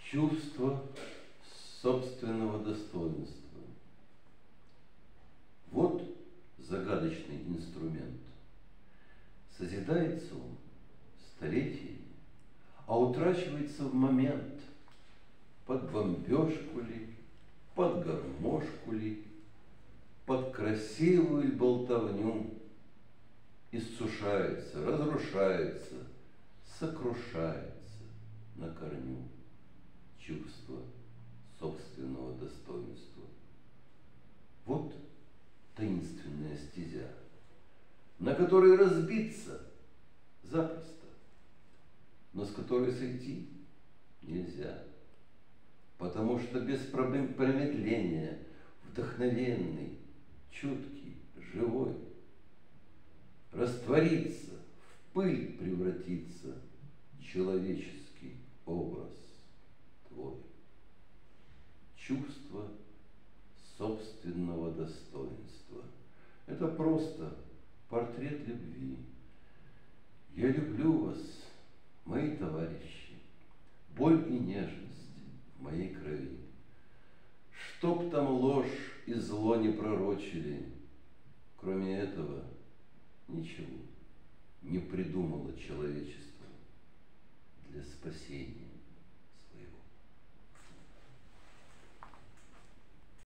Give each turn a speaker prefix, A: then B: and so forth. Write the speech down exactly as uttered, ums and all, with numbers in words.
A: Чувство собственного достоинства. Вот загадочный инструмент. Созидается он столетиями, а утрачивается в момент. Под бомбежку ли, под гармошку ли, под красивую ли болтовню иссушается, разрушается, сокрушается на корню чувство собственного достоинства. Вот таинственная стезя, на которой разбиться запросто, но с которой сойти нельзя, потому что без промедления вдохновенный, чуткий, живой растворится, в пыль превратится человеческий образ твой. Чувство собственного достоинства. Это просто портрет любви. Я люблю вас, мои товарищи, боль и нежность в моей крови. Чтоб там ложь и зло не пророчили, кроме этого ничего не придумало человечество для спасения.